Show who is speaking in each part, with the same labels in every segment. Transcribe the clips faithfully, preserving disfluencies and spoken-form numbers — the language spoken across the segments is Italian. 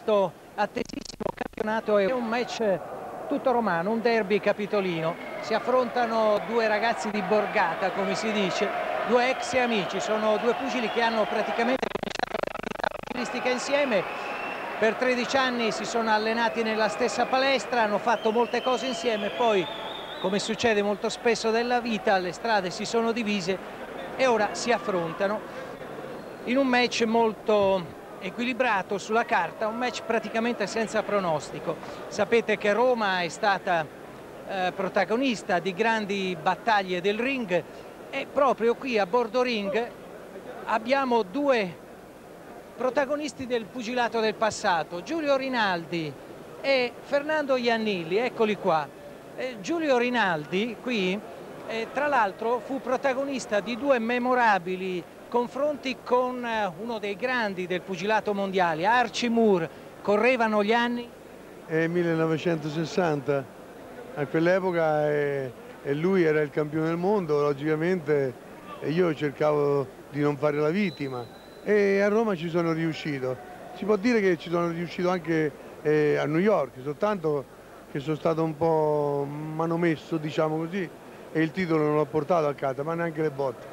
Speaker 1: questo attesissimo campionato è un match tutto romano, un derby capitolino. Si affrontano due ragazzi di borgata, come si dice, due ex amici, sono due pugili che hanno praticamente cominciato l'attività pugilistica insieme. Per tredici anni si sono allenati nella stessa palestra, hanno fatto molte cose insieme, poi, come succede molto spesso nella vita, le strade si sono divise e ora si affrontano in un match molto equilibrato sulla carta, un match praticamente senza pronostico. Sapete che Roma è stata eh, protagonista di grandi battaglie del ring e proprio qui a bordo ring abbiamo due protagonisti del pugilato del passato, Giulio Rinaldi e Fernando Iannilli, eccoli qua. Eh, Giulio Rinaldi qui eh, tra l'altro fu protagonista di due memorabili confronti con uno dei grandi del pugilato mondiale, Archie Moore. Correvano gli anni?
Speaker 2: È millenovecentosessanta, a quell'epoca e, e lui era il campione del mondo, logicamente, e io cercavo di non fare la vittima e a Roma ci sono riuscito. Si può dire che ci sono riuscito anche eh, a New York, soltanto che sono stato un po' manomesso, diciamo così, e il titolo non l'ho portato a casa, ma neanche le botte.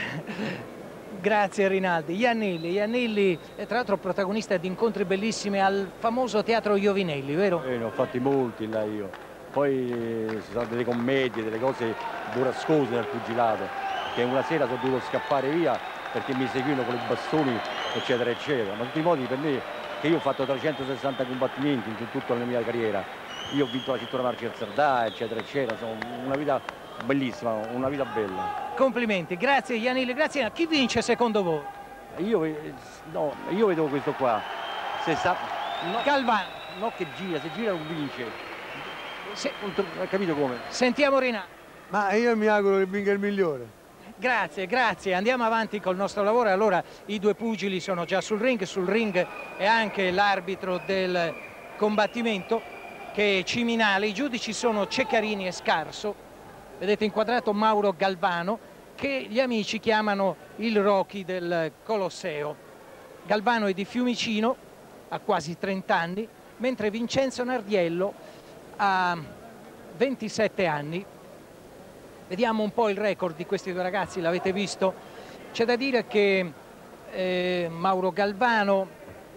Speaker 1: Grazie Rinaldi. Iannilli, Iannilli è tra l'altro protagonista di incontri bellissimi al famoso Teatro Iovinelli, vero?
Speaker 3: Eh, ne ho fatti molti là io. Poi eh, ci sono delle commedie, delle cose burrascose nel pugilato, che una sera sono dovuto scappare via perché mi seguivano con i bastoni, eccetera, eccetera. Ma in tutti i modi per me, che io ho fatto trecentosessanta combattimenti in tutta la mia carriera, io ho vinto la cintura marcia del Sardà, eccetera, eccetera, sono una vita bellissima, una vita bella.
Speaker 1: Complimenti, grazie Iannilli, grazie. Chi vince secondo voi?
Speaker 3: Io, no, io vedo questo qua. Se sa, no,
Speaker 1: Galvano.
Speaker 3: No che gira, se gira non vince.
Speaker 1: Se...
Speaker 3: Hai capito come?
Speaker 1: Sentiamo Rinaldi.
Speaker 2: Ma io mi auguro che vinca il migliore.
Speaker 1: Grazie, grazie. Andiamo avanti col nostro lavoro. Allora i due pugili sono già sul ring, sul ring è anche l'arbitro del combattimento che è Ciminale. I giudici sono Ceccarini e Scarso. Vedete inquadrato Mauro Galvano, che gli amici chiamano il Rocky del Colosseo. Galvano è di Fiumicino, ha quasi trenta anni, mentre Vincenzo Nardiello ha ventisette anni. Vediamo un po' il record di questi due ragazzi, l'avete visto? C'è da dire che eh, Mauro Galvano,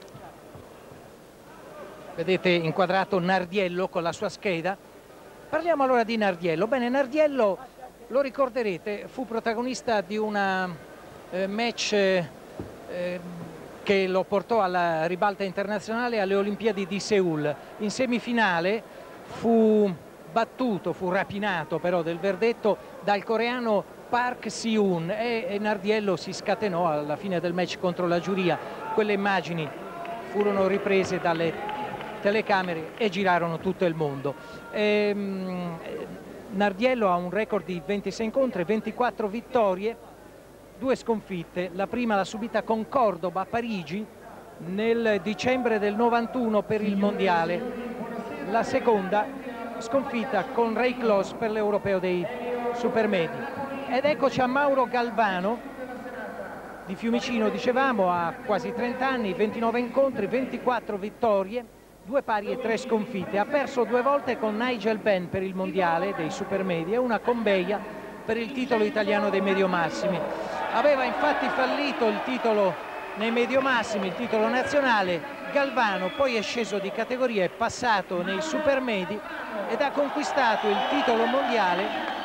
Speaker 1: vedete inquadrato Nardiello con la sua scheda. Parliamo allora di Nardiello. Bene, Nardiello, lo ricorderete, fu protagonista di una eh, match eh, che lo portò alla ribalta internazionale alle Olimpiadi di Seul. In semifinale fu battuto, fu rapinato però del verdetto dal coreano Park Si-un e, e Nardiello si scatenò alla fine del match contro la giuria. Quelle immagini furono riprese dalle telecamere e girarono tutto il mondo. Ehm, Nardiello ha un record di ventisei incontri, ventiquattro vittorie, due sconfitte. La prima l'ha subita con Cordoba a Parigi nel dicembre del novantuno per il mondiale, la seconda sconfitta con Ray Close per l'europeo dei supermedi. Ed eccoci a Mauro Galvano di Fiumicino, dicevamo, ha quasi trenta anni, ventinove incontri, ventiquattro vittorie, due pari e tre sconfitte. Ha perso due volte con Nigel Benn per il mondiale dei supermedi e una con Beia per il titolo italiano dei mediomassimi. Aveva infatti fallito il titolo nei mediomassimi, il titolo nazionale. Galvano poi è sceso di categoria, è passato nei supermedi ed ha conquistato il titolo mondiale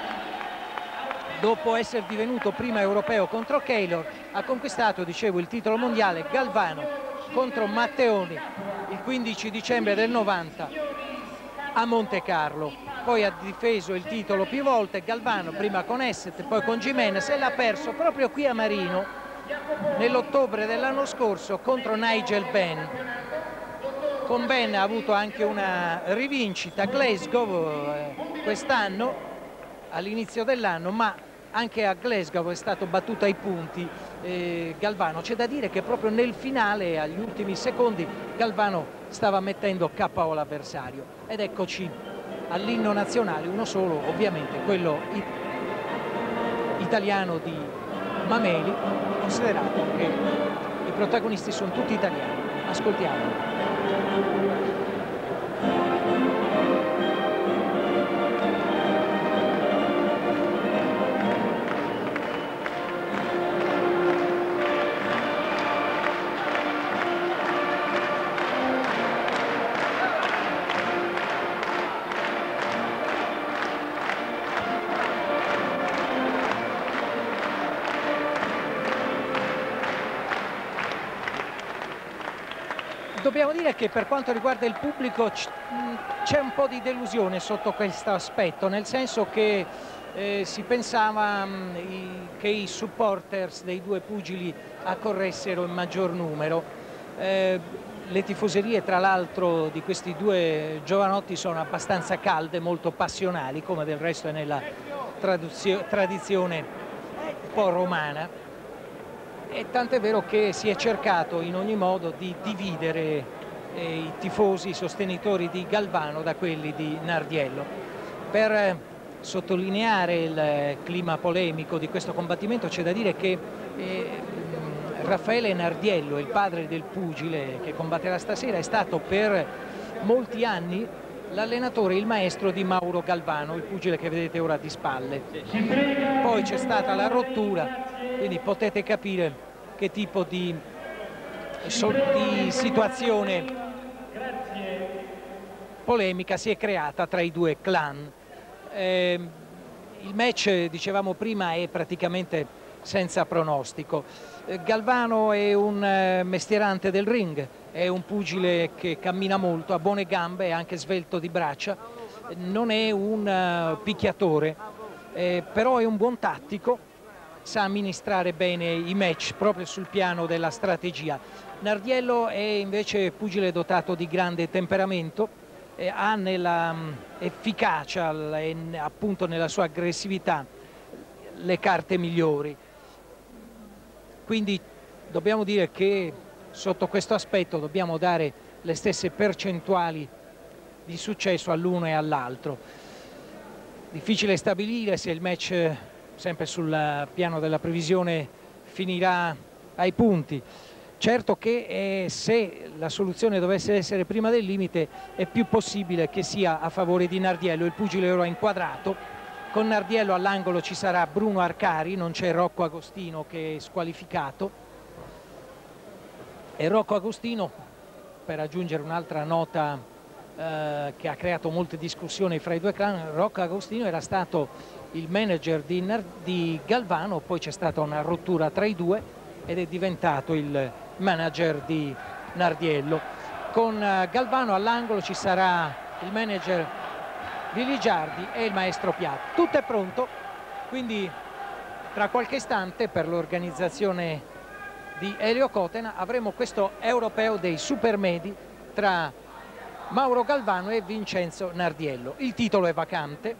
Speaker 1: dopo essere divenuto prima europeo contro Keylor. Ha conquistato, dicevo, il titolo mondiale Galvano contro Matteoni il quindici dicembre del novanta a Monte Carlo. Poi ha difeso il titolo più volte Galvano, prima con Esset, poi con Jimenez, e l'ha perso proprio qui a Marino nell'ottobre dell'anno scorso contro Nigel Benn. Con Benn ha avuto anche una rivincita a Glasgow eh, quest'anno, all'inizio dell'anno, ma anche a Glasgow è stato battuto ai punti eh, Galvano. C'è da dire che proprio nel finale, agli ultimi secondi, Galvano stava mettendo K O l'avversario. Ed eccoci all'inno nazionale, uno solo ovviamente, quello it italiano di Mameli, considerato che i protagonisti sono tutti italiani. Ascoltiamo. Dobbiamo dire che per quanto riguarda il pubblico c'è un po' di delusione sotto questo aspetto, nel senso che eh, si pensava mh, i, che i supporters dei due pugili accorressero in maggior numero. Eh, le tifoserie tra l'altro di questi due giovanotti sono abbastanza calde, molto passionali, come del resto è nella tradizione un po' romana. E tant'è vero che si è cercato in ogni modo di dividere eh, i tifosi, i sostenitori di Galvano da quelli di Nardiello. Per eh, sottolineare il clima polemico di questo combattimento c'è da dire che eh, Raffaele Nardiello, il padre del pugile che combatterà stasera, è stato per molti anni l'allenatore, il maestro di Mauro Galvano, il pugile che vedete ora di spalle. Poi c'è stata la rottura, quindi potete capire che tipo di, di situazione polemica si è creata tra i due clan. Eh, il match, dicevamo prima, è praticamente senza pronostico. Eh, Galvano è un eh, mestierante del ring, è un pugile che cammina molto, ha buone gambe e anche svelto di braccia, non è un uh, picchiatore, eh, però è un buon tattico, sa amministrare bene i match proprio sul piano della strategia. Nardiello è invece pugile dotato di grande temperamento, eh, ha nella um, efficacia e appunto nella sua aggressività le carte migliori. Quindi dobbiamo dire che sotto questo aspetto dobbiamo dare le stesse percentuali di successo all'uno e all'altro. Difficile stabilire se il match, sempre sul piano della previsione, finirà ai punti. Certo che eh, se la soluzione dovesse essere prima del limite è più possibile che sia a favore di Nardiello. Il pugile ora è inquadrato, con Nardiello all'angolo ci sarà Bruno Arcari, non c'è Rocco Agostino che è squalificato, e Rocco Agostino, per aggiungere un'altra nota eh, che ha creato molte discussioni fra i due clan, Rocco Agostino era stato il manager di, di Galvano, poi c'è stata una rottura tra i due ed è diventato il manager di Nardiello. Con uh, Galvano all'angolo ci sarà il manager Viligiardi e il maestro Piatti. Tutto è pronto, quindi tra qualche istante per l'organizzazione di Elio Cotena avremo questo europeo dei supermedi tra Mauro Galvano e Vincenzo Nardiello. Il titolo è vacante.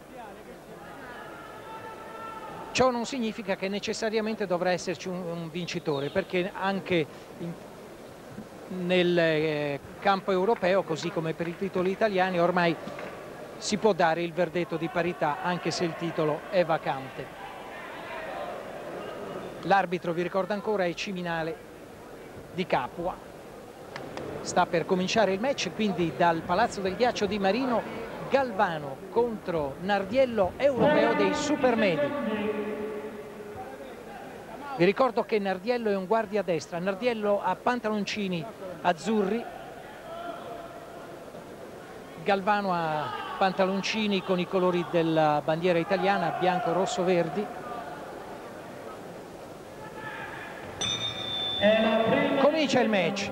Speaker 1: Ciò non significa che necessariamente dovrà esserci un, un vincitore, perché anche in, nel eh, campo europeo, così come per i titoli italiani, ormai si può dare il verdetto di parità anche se il titolo è vacante. L'arbitro, vi ricordo ancora, è Ciminale di Capua. Sta per cominciare il match, quindi dal Palazzo del Ghiaccio di Marino, Galvano contro Nardiello, europeo dei supermedi. Vi ricordo che Nardiello è un guardia a destra, Nardiello ha pantaloncini azzurri, Galvano ha pantaloncini con i colori della bandiera italiana, bianco, rosso, verdi. Comincia il match.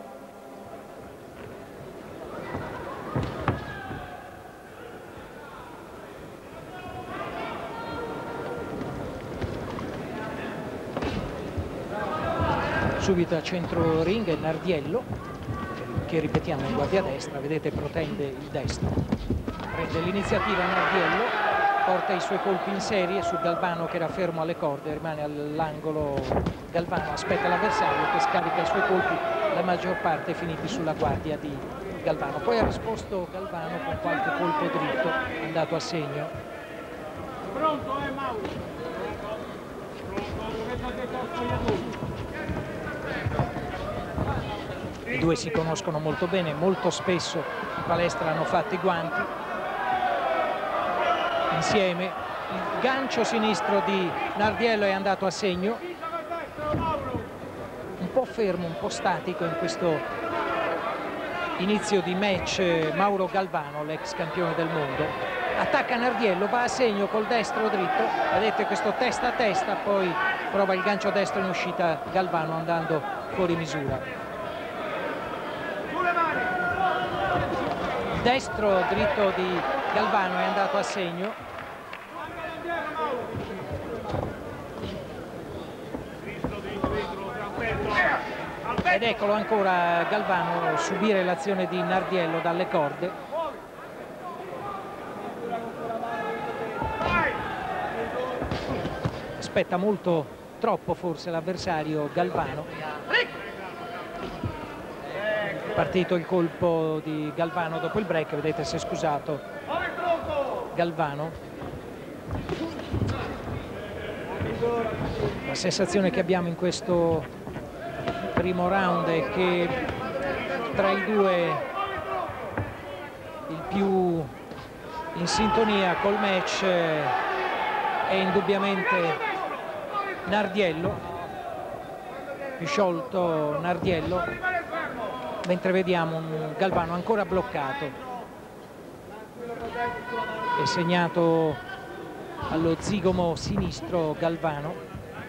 Speaker 1: Subito a centro ring è Nardiello, che ripetiamo in guardia destra, vedete protende il destro. Prende l'iniziativa Nardiello, porta i suoi colpi in serie su Galvano che era fermo alle corde, rimane all'angolo. Galvano aspetta l'avversario che scarica i suoi colpi, la maggior parte finiti sulla guardia di Galvano. Poi ha risposto Galvano con qualche colpo dritto, andato a segno.
Speaker 4: Pronto, eh Mauro? Pronto,
Speaker 1: I due si conoscono molto bene, molto spesso in palestra hanno fatto i guanti insieme. Il gancio sinistro di Nardiello è andato a segno, un po' fermo, un po' statico in questo inizio di match Mauro Galvano, l'ex campione del mondo. Attacca Nardiello, va a segno col destro dritto, vedete questo testa a testa, poi prova il gancio destro in uscita Galvano andando fuori misura. destro dritto di Galvano è andato a segno. Ed eccolo ancora Galvano subire l'azione di Nardiello dalle corde. Aspetta molto troppo forse l'avversario Galvano. È partito il colpo di Galvano dopo il break, vedete si è scusato Galvano. La sensazione che abbiamo in questo primo round è che tra i due il più in sintonia col match è indubbiamente Nardiello, più sciolto Nardiello, mentre vediamo un Galvano ancora bloccato e segnato allo zigomo sinistro Galvano.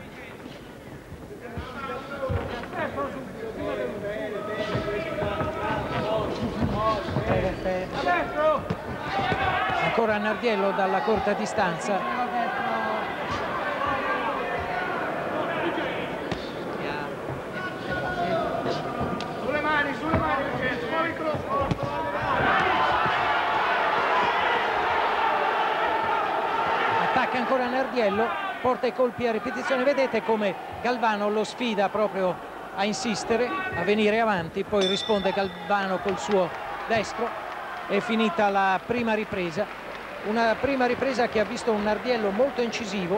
Speaker 1: Ancora Nardiello dalla corta distanza.
Speaker 4: Sulle mani, sulle mani,
Speaker 1: attacca ancora Nardiello, porta i colpi a ripetizione. Vedete come Galvano lo sfida proprio a insistere, a venire avanti, poi risponde Galvano col suo destro. È finita la prima ripresa, una prima ripresa che ha visto un Nardiello molto incisivo.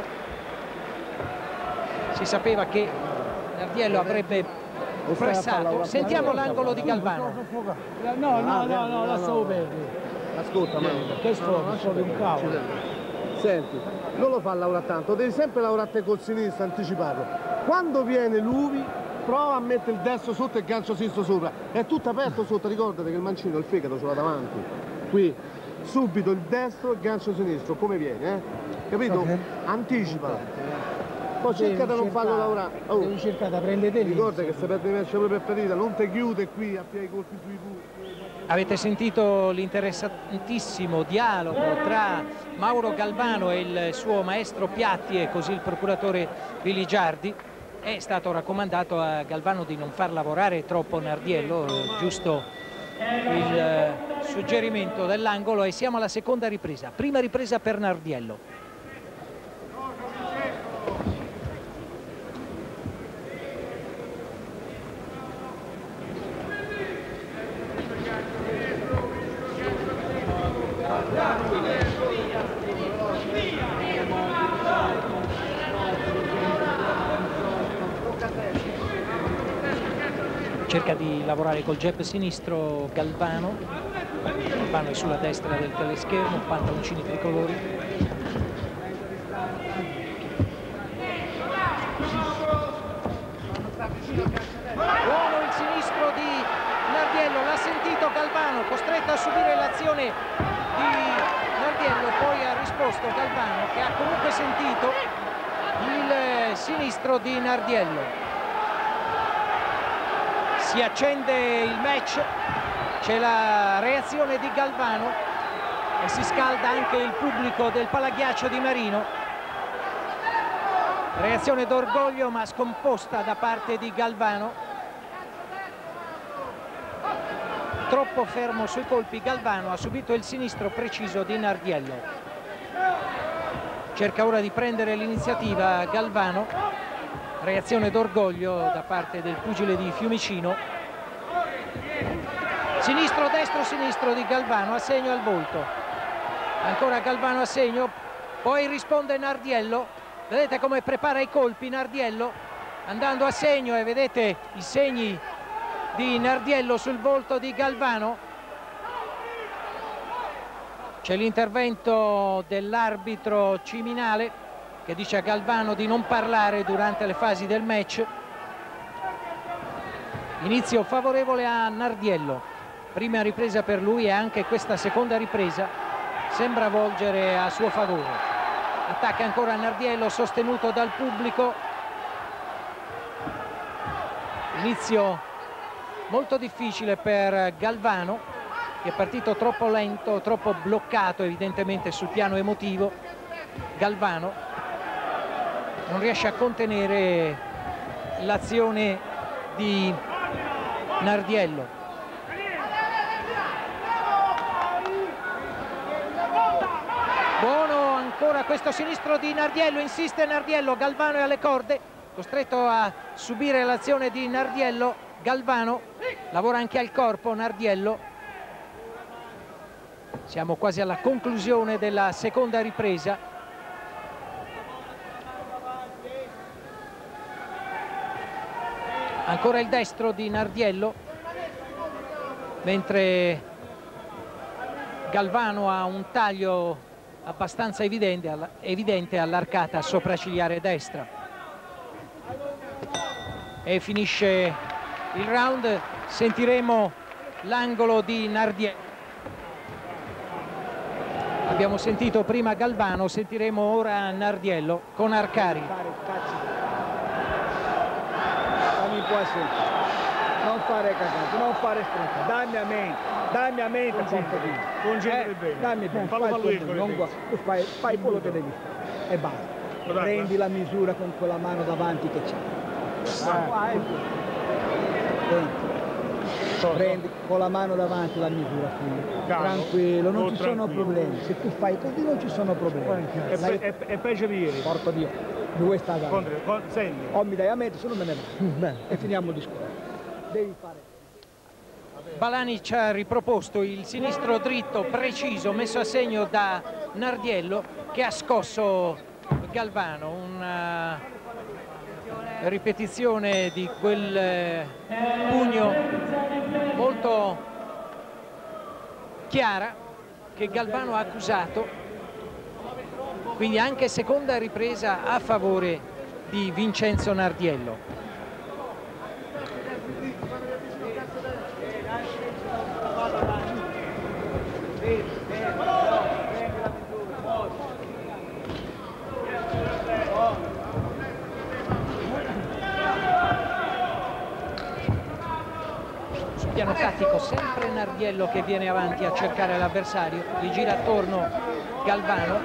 Speaker 1: Si sapeva che Nardiello avrebbe pressato. Sentiamo l'angolo di Galvano.
Speaker 4: No, no, no, no, lasciamo perdere.
Speaker 5: Ascolta, ma
Speaker 4: Che sfogo, sfogo un cavolo.
Speaker 5: senti, non lo fa lavorare tanto, devi sempre lavorare te col sinistro, anticipato. Quando viene lui, prova a mettere il destro sotto e il gancio sinistro sopra. È tutto aperto sotto, ricordate che il mancino, il fegato ce l'ha davanti. Qui, subito il destro e il gancio sinistro, come viene, eh? Capito? Okay. Anticipa. Poi cerca di non farlo lavorare. Oh.
Speaker 4: Devi cercare di prendere te.
Speaker 5: Ricorda che se perdi il match proprio preferita, non ti chiude qui a piedi colpi sui punti.
Speaker 1: Avete sentito l'interessantissimo dialogo tra Mauro Galvano e il suo maestro Piatti e così il procuratore Viligiardi. È stato raccomandato a Galvano di non far lavorare troppo Nardiello, giusto il suggerimento dell'angolo, e siamo alla seconda ripresa. Prima ripresa per Nardiello. Cerca di lavorare col jab sinistro Galvano. Galvano è sulla destra del teleschermo, pantaloncini tricolori. Buono il sinistro di Nardiello, l'ha sentito Galvano, costretto a subire l'azione di Nardiello, poi ha risposto Galvano che ha comunque sentito il sinistro di Nardiello. Si accende il match, c'è la reazione di Galvano e si scalda anche il pubblico del Palaghiaccio di Marino. Reazione d'orgoglio ma scomposta da parte di Galvano. Troppo fermo sui colpi Galvano, ha subito il sinistro preciso di Nardiello. Cerca ora di prendere l'iniziativa Galvano. Reazione d'orgoglio da parte del pugile di Fiumicino. Sinistro, destro, sinistro di Galvano, a segno al volto. Ancora Galvano a segno, poi risponde Nardiello. Vedete come prepara i colpi Nardiello, andando a segno, e vedete i segni di Nardiello sul volto di Galvano. C'è l'intervento dell'arbitro Ciminale che dice a Galvano di non parlare durante le fasi del match. Inizio favorevole a Nardiello, prima ripresa per lui e anche questa seconda ripresa sembra volgere a suo favore. Attacca ancora Nardiello, sostenuto dal pubblico. Inizio molto difficile per Galvano. che è partito troppo lento, troppo bloccato evidentemente sul piano emotivo. Galvano non riesce a contenere l'azione di Nardiello. Buono ancora questo sinistro di Nardiello, insiste Nardiello, Galvano è alle corde, costretto a subire l'azione di Nardiello. Galvano lavora anche al corpo, Nardiello. Siamo quasi alla conclusione della seconda ripresa. Ancora il destro di Nardiello, mentre Galvano ha un taglio abbastanza evidente, evidente all'arcata sopraccigliare destra. E finisce il round, sentiremo l'angolo di Nardiello. Abbiamo sentito prima Galvano, sentiremo ora Nardiello con Arcari.
Speaker 4: Non fare cagate, non fare stretta, dammi a mente, dammi a mente un pochino.
Speaker 6: Concentrati
Speaker 4: eh,
Speaker 6: bene.
Speaker 4: Dammi bene,
Speaker 6: Fallo,
Speaker 4: fai,
Speaker 6: fallo
Speaker 4: il tuo
Speaker 6: io,
Speaker 4: non
Speaker 6: io.
Speaker 4: guarda, tu fai, fai quello che devi fare e basta.
Speaker 6: Guarda,
Speaker 4: Prendi
Speaker 6: guarda.
Speaker 4: la misura con quella mano davanti che c'è. Ah, ecco. Prendi con la mano davanti la misura, figlio.
Speaker 6: Calmo.
Speaker 4: Tranquillo, non
Speaker 6: Oh,
Speaker 4: ci sono
Speaker 6: tranquillo.
Speaker 4: problemi. Se tu fai così non ci sono problemi.
Speaker 6: È,
Speaker 4: Lei-
Speaker 6: pe- è, è peggio di ieri.
Speaker 4: Porco Dio, dove sta dando?
Speaker 6: Contro- con- Senti,
Speaker 4: O mi dai a mente, se non me ne vado. E finiamo il discorso. Devi fare.
Speaker 1: Balanic ha riproposto il sinistro dritto preciso messo a segno da Nardiello, che ha scosso Galvano. Una ripetizione di quel eh, pugno molto chiara che Galvano ha accusato, quindi anche seconda ripresa a favore di Vincenzo Nardiello. Sul piano tattico sempre Nardiello che viene avanti a cercare l'avversario, gli gira attorno Galvano.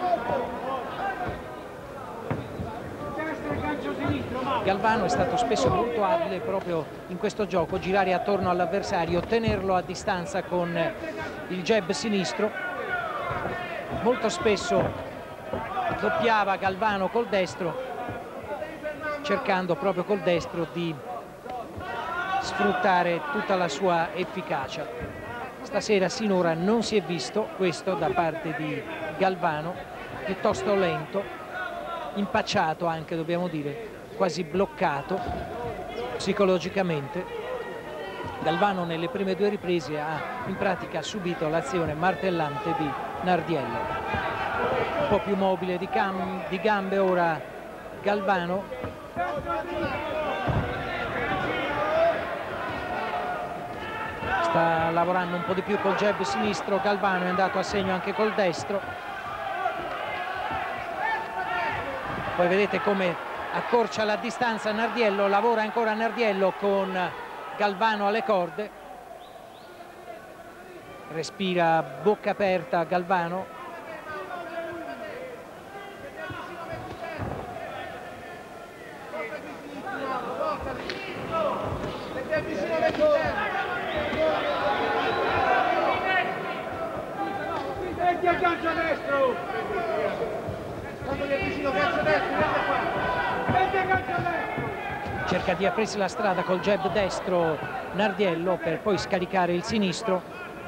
Speaker 1: Galvano è stato spesso molto abile proprio in questo gioco, girare attorno all'avversario, tenerlo a distanza con il jab sinistro. Molto spesso doppiava Galvano col destro, cercando proprio col destro di sfruttare tutta la sua efficacia. Stasera sinora non si è visto questo da parte di Galvano, piuttosto lento, impacciato anche, dobbiamo dire, quasi bloccato psicologicamente. Galvano nelle prime due riprese ha in pratica subito l'azione martellante di Nardiello. Un po' più mobile di, di gambe ora Galvano. Sta lavorando un po' di più col jab sinistro Galvano, è andato a segno anche col destro. Poi vedete come accorcia la distanza Nardiello, lavora ancora Nardiello con Galvano alle corde. Respira bocca aperta Galvano.
Speaker 4: Metti il gancio destro! Quando gli è vicino gancio destro, guarda qua! Metti il gancio destro!
Speaker 1: Cerca di aprirsi la strada col jab destro Nardiello per poi scaricare il sinistro.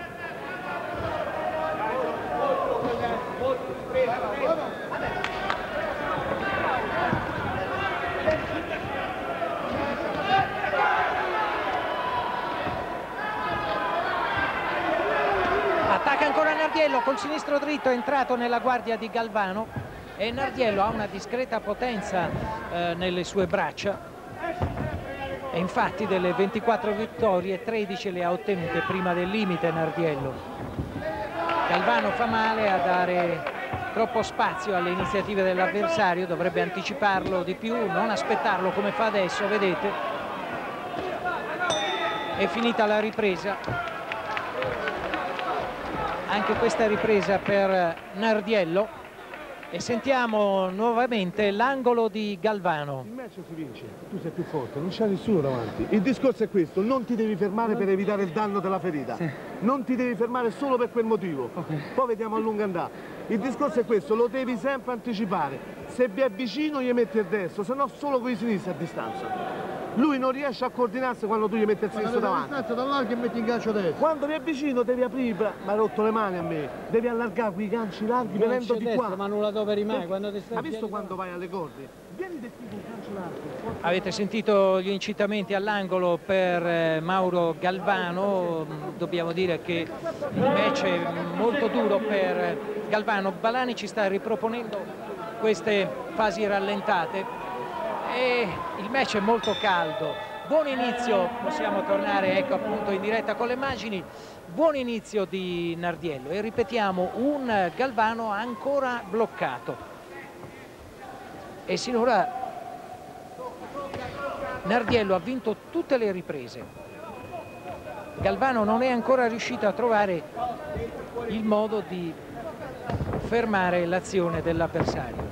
Speaker 1: Attacca ancora Nardiello col sinistro dritto, è entrato nella guardia di Galvano e Nardiello ha una discreta potenza eh, nelle sue braccia e infatti delle ventiquattro vittorie tredici le ha ottenute prima del limite Nardiello. Galvano fa male a dare troppo spazio alle iniziative dell'avversario, dovrebbe anticiparlo di più, non aspettarlo come fa adesso, vedete. È finita la ripresa. Anche questa ripresa per Nardiello e sentiamo nuovamente l'angolo di Galvano.
Speaker 5: Il match si vince, tu sei più forte, non c'è nessuno davanti. Il discorso è questo, non ti devi fermare per evitare il danno della ferita. Sì. Non ti devi fermare solo per quel motivo. Okay. Poi vediamo a lungo andare. Il discorso è questo, lo devi sempre anticipare. Se vi è vicino gli metti il destro, se no solo con i sinistri a distanza. Lui non riesce a coordinarsi quando tu gli metti il sinistro davanti.
Speaker 6: Che metti in gancio destro.
Speaker 5: Quando vi è vicino devi aprire, ma hai rotto le mani a me, devi allargare quei ganci larghi venendo di qua.
Speaker 6: Ma non la dove rimane, quando ti stai.
Speaker 5: Hai visto quando vai alle corde? Vieni del tipo un gancio largo.
Speaker 1: Avete sentito gli incitamenti all'angolo per eh, Mauro Galvano. Dobbiamo dire che il match è molto duro per Galvano. Balani ci sta riproponendo queste fasi rallentate e il match è molto caldo. Buon inizio, possiamo tornare ecco appunto in diretta con le immagini. Buon inizio di Nardiello e ripetiamo un Galvano ancora bloccato e sinora Nardiello ha vinto tutte le riprese. Galvano non è ancora riuscito a trovare il modo di fermare l'azione dell'avversario.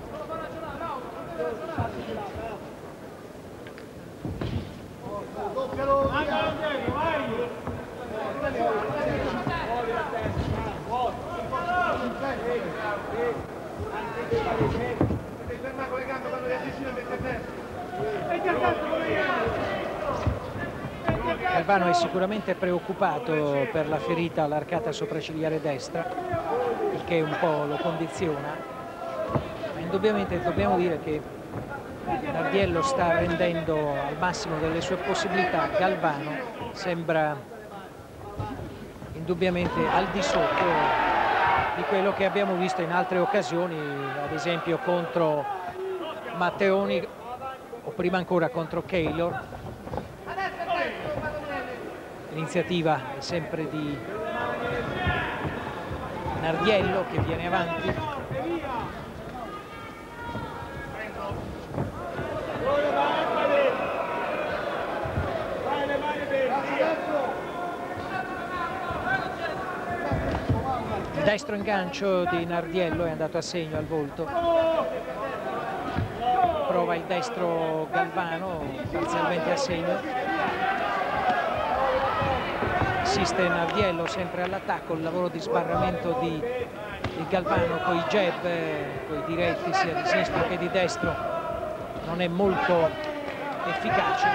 Speaker 1: Galvano è sicuramente preoccupato per la ferita all'arcata sopraccigliare destra, il che un po' lo condiziona, ma indubbiamente dobbiamo dire che Nardiello sta rendendo al massimo delle sue possibilità. Galvano sembra indubbiamente al di sotto di quello che abbiamo visto in altre occasioni, ad esempio contro Matteoni o prima ancora contro Keylor. L'iniziativa è sempre di Nardiello che viene avanti. Il destro ingancio di Nardiello è andato a segno al volto. Prova il destro Galvano, parzialmente a segno. Assiste Nardiello sempre all'attacco, il lavoro di sbarramento di, di Galvano con i jab, con i diretti sia di sinistra che di destro non è molto efficace.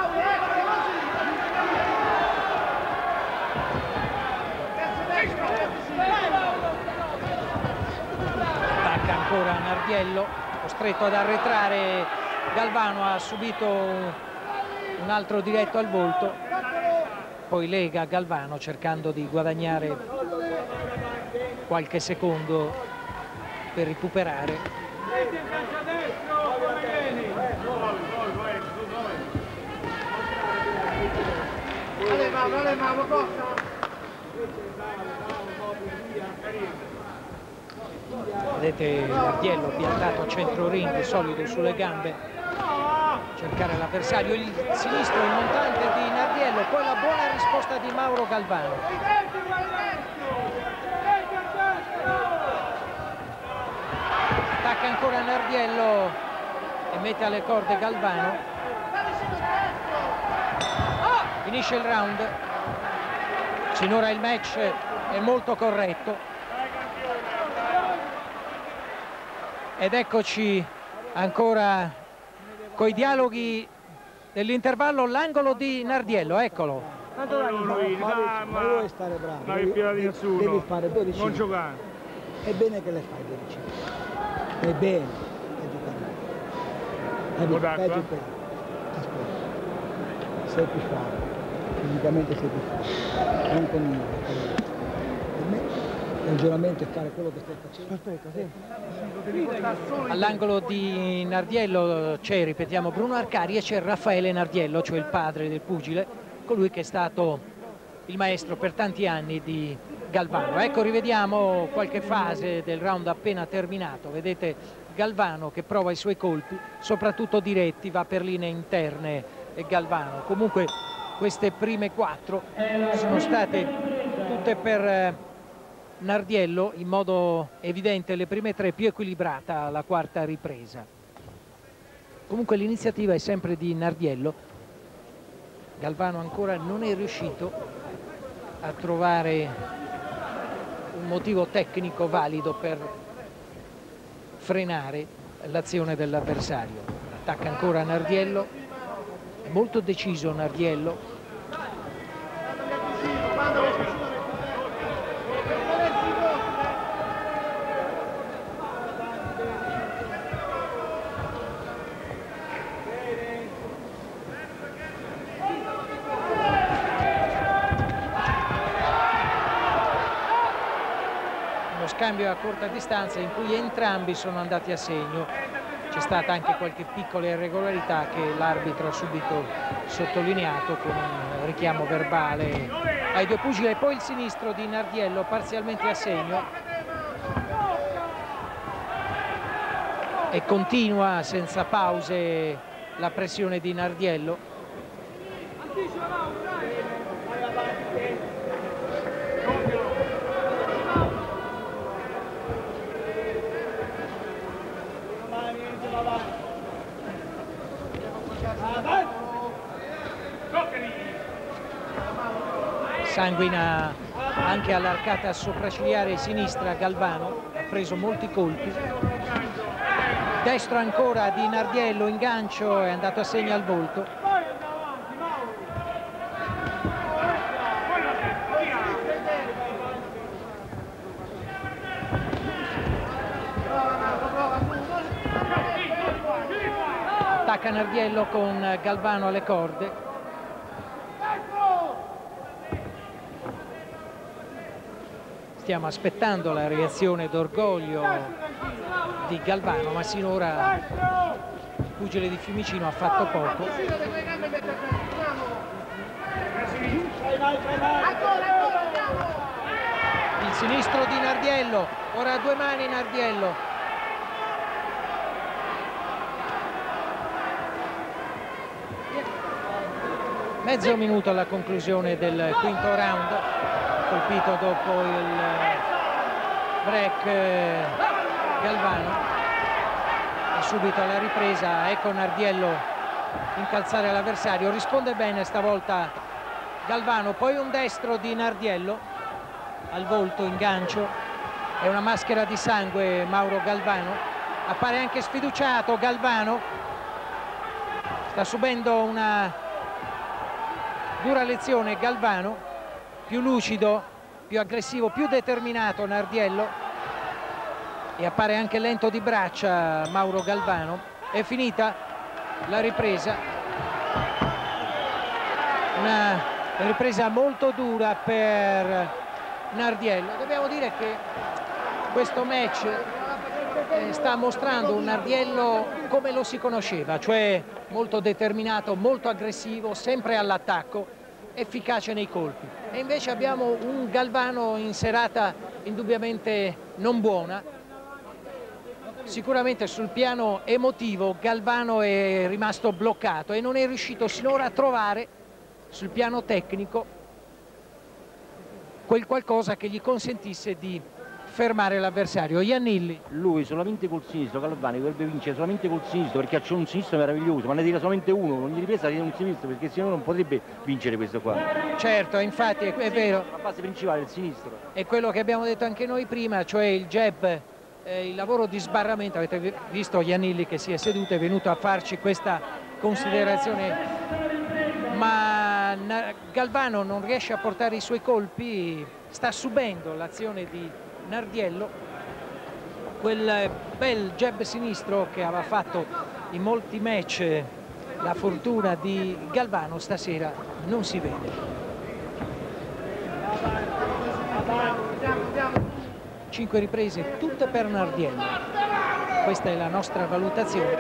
Speaker 1: Attacca ancora Nardiello, costretto ad arretrare. Galvano ha subito un altro diretto al volto. Poi lega Galvano cercando di guadagnare qualche secondo per recuperare. Vedete Nardiello piantato a centro ring, solido sulle gambe, cercare l'avversario, il sinistro il montante di Nardiello, poi la buona risposta di Mauro Galvano. Attacca ancora Nardiello e mette alle corde Galvano. Finisce il round. Sinora il match è molto corretto. Ed eccoci ancora coi dialoghi dell'intervallo, l'angolo di Nardiello, eccolo.
Speaker 6: Tanto dai, Maurizio, ma, ma vuoi stare bravo? Non hai più di nessuno. Devi fare dodici. Non giocare. È bene che le fai dodici. È bene che giocare. Vai giù per. Aspetta. Sei più forte. Fisicamente sei più forte. Non con nulla. Per me il ragionamento è fare quello che stai facendo. Aspetta, sì.
Speaker 1: All'angolo di Nardiello c'è, ripetiamo, Bruno Arcari e c'è Raffaele Nardiello, cioè il padre del pugile, colui che è stato il maestro per tanti anni di Galvano. Ecco, rivediamo qualche fase del round appena terminato. Vedete Galvano che prova i suoi colpi, soprattutto diretti, va per linee interne e Galvano. Comunque queste prime quattro sono state tutte per Nardiello, in modo evidente le prime tre, più equilibrata la quarta ripresa. Comunque l'iniziativa è sempre di Nardiello. Galvano ancora non è riuscito a trovare un motivo tecnico valido per frenare l'azione dell'avversario. Attacca ancora Nardiello, è molto deciso Nardiello. Scambio a corta distanza in cui entrambi sono andati a segno. C'è stata anche qualche piccola irregolarità che l'arbitro ha subito sottolineato con un richiamo verbale ai due pugili. E poi il sinistro di Nardiello parzialmente a segno e continua senza pause la pressione di Nardiello. Sanguina anche all'arcata sopraccigliare sinistra Galvano, ha preso molti colpi. Destro ancora di Nardiello, ingancio, è andato a segno al volto. Attacca Nardiello con Galvano alle corde. Stiamo aspettando la reazione d'orgoglio di Galvano, ma sinora il pugile di Fiumicino ha fatto poco. Il sinistro di Nardiello, ora a due mani Nardiello. Mezzo minuto alla conclusione del quinto round. Colpito dopo il break Galvano e subito alla ripresa ecco Nardiello incalzare l'avversario, risponde bene stavolta Galvano, poi un destro di Nardiello al volto, ingancio, è una maschera di sangue Mauro Galvano, appare anche sfiduciato Galvano, sta subendo una dura lezione Galvano, più lucido, più aggressivo, più determinato Nardiello e appare anche lento di braccia Mauro Galvano. È finita la ripresa, una ripresa molto dura per Nardiello. Dobbiamo dire che questo match eh, sta mostrando un Nardiello come lo si conosceva, cioè molto determinato, molto aggressivo, sempre all'attacco, efficace nei colpi. E invece abbiamo un Galvano in serata indubbiamente non buona. Sicuramente sul piano emotivo Galvano è rimasto bloccato e non è riuscito sinora a trovare sul piano tecnico quel qualcosa che gli consentisse di fermare l'avversario. Iannilli.
Speaker 3: Lui solamente col sinistro, Galvani dovrebbe vincere solamente col sinistro perché c'è un sinistro meraviglioso, ma ne tira solamente uno, ogni ripresa tiene un sinistro perché sennò non potrebbe vincere questo qua.
Speaker 1: Certo, infatti è, è vero.
Speaker 3: La base principale è il sinistro.
Speaker 1: È quello che abbiamo detto anche noi prima, cioè il jab, eh, il lavoro di sbarramento. Avete visto Iannilli che si è seduto, è venuto a farci questa considerazione, ma Galvano non riesce a portare i suoi colpi, sta subendo l'azione di Nardiello, quel bel jab sinistro che aveva fatto in molti match la fortuna di Galvano stasera non si vede. Cinque riprese tutte per Nardiello, questa è la nostra valutazione,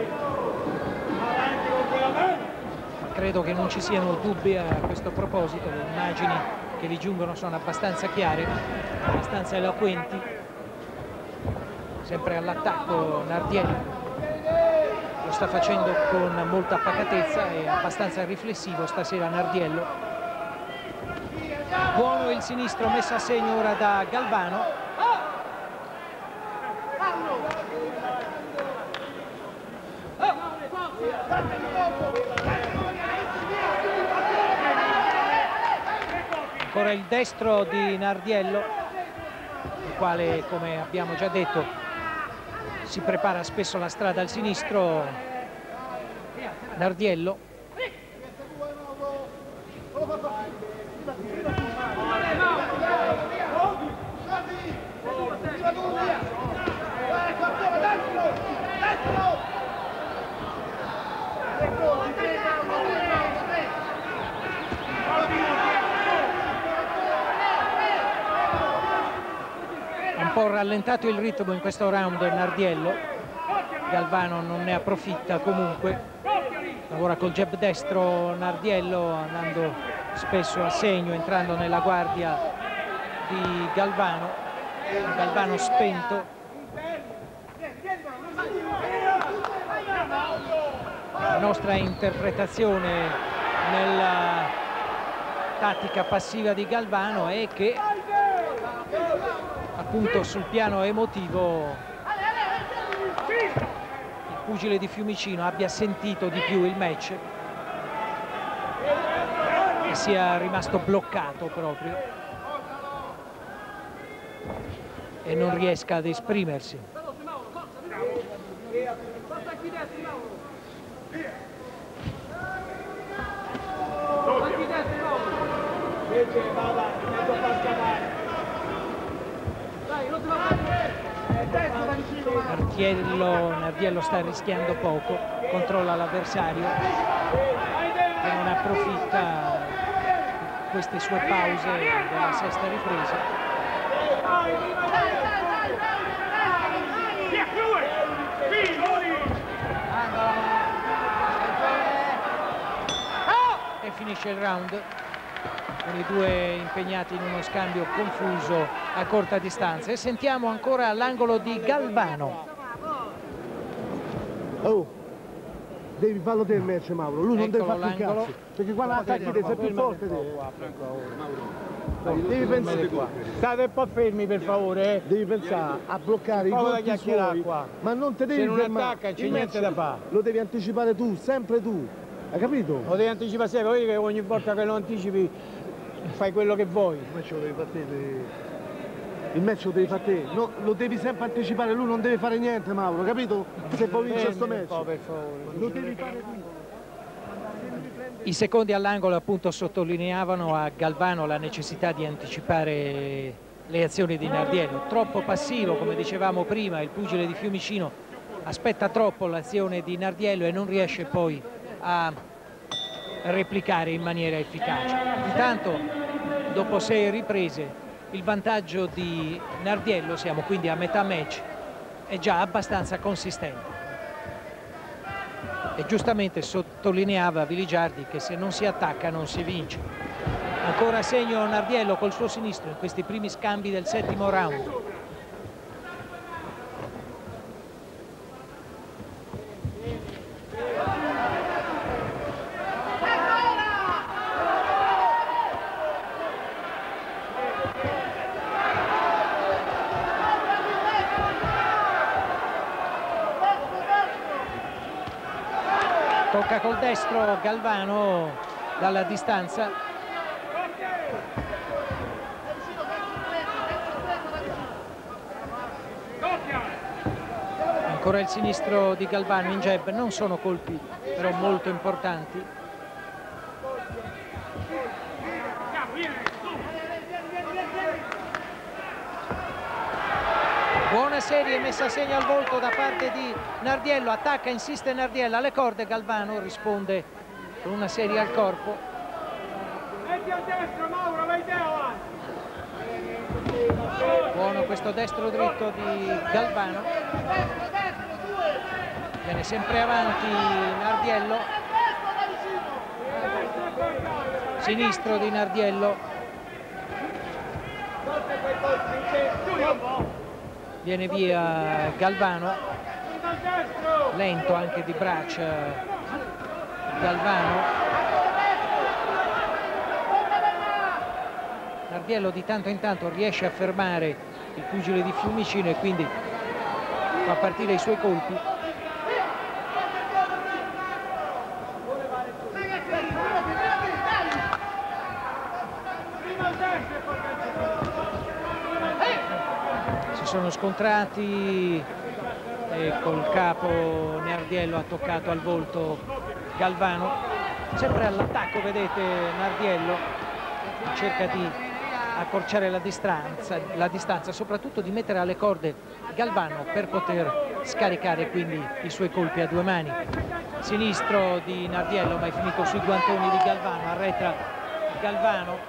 Speaker 1: ma credo che non ci siano dubbi a questo proposito. Le immagini che vi giungono sono abbastanza chiare, abbastanza eloquenti. Sempre all'attacco Nardiello, lo sta facendo con molta pacatezza e abbastanza riflessivo stasera Nardiello. Buono il sinistro, messo a segno ora da Galvano. Ancora il destro di Nardiello, il quale, come abbiamo già detto, si prepara spesso la strada al sinistro. Nardiello. Un po' rallentato il ritmo in questo round Nardiello. Galvano non ne approfitta comunque. Lavora col jab destro Nardiello, andando spesso a segno, entrando nella guardia di Galvano. Galvano spento. La nostra interpretazione nella tattica passiva di Galvano è che appunto sul piano emotivo il pugile di Fiumicino abbia sentito di più il match e sia rimasto bloccato proprio e non riesca ad esprimersi. Nardiello, Nardiello sta rischiando poco, controlla l'avversario che non approfitta di queste sue pause della sesta ripresa. E finisce il round con i due impegnati in uno scambio confuso a corta distanza. E sentiamo ancora l'angolo di Galvano.
Speaker 5: Oh, devi farlo te il match, Mauro. Lui non deve fare più cazzo, perché quando attacchi te sei più forte te. Devi pensare qua.
Speaker 6: State un po' fermi per favore, eh.
Speaker 5: Devi pensare a bloccare i colpi suoi, qua. Ma non te devi
Speaker 6: se non
Speaker 5: fermare.
Speaker 6: attacca c'è niente da fare.
Speaker 5: Lo devi anticipare tu, sempre tu. Hai capito?
Speaker 6: Lo devi anticipare sempre, vedi che ogni volta che lo anticipi fai quello che vuoi.
Speaker 5: Il match lo devi fare te. Il match lo devi fare te. No, lo devi sempre anticipare, lui non deve fare niente, Mauro, capito? Se puoi vincere questo match.
Speaker 6: Per favore.
Speaker 5: Lo devi fare tu.
Speaker 1: I secondi all'angolo appunto sottolineavano a Galvano la necessità di anticipare le azioni di Nardiello. Troppo passivo, come dicevamo prima, il pugile di Fiumicino aspetta troppo l'azione di Nardiello e non riesce poi a replicare in maniera efficace. Intanto, dopo sei riprese, il vantaggio di Nardiello, siamo quindi a metà match, è già abbastanza consistente. E giustamente sottolineava Viligiardi che se non si attacca non si vince. Ancora segno Nardiello col suo sinistro in questi primi scambi del settimo round. Tocca col destro Galvano dalla distanza. Ancora il sinistro di Galvano in jab, non sono colpi però molto importanti. Buona serie messa a segno al volto da parte di Nardiello, attacca, insiste Nardiello alle corde, Galvano risponde con una serie al corpo.
Speaker 4: Metti a destra, Mauro, vai te avanti.
Speaker 1: Buono questo destro dritto di Galvano. Viene sempre avanti Nardiello. Sinistro di Nardiello. Viene via Galvano, lento anche di braccia Galvano. Nardiello di tanto in tanto riesce a fermare il pugile di Fiumicino e quindi fa partire i suoi colpi. Si sono scontrati e col capo Nardiello ha toccato al volto Galvano. Sempre all'attacco, vedete, Nardiello cerca di accorciare la distanza, la distanza, soprattutto di mettere alle corde Galvano per poter scaricare quindi i suoi colpi a due mani. Sinistro di Nardiello, ma è finito sui guantoni di Galvano, arretra Galvano.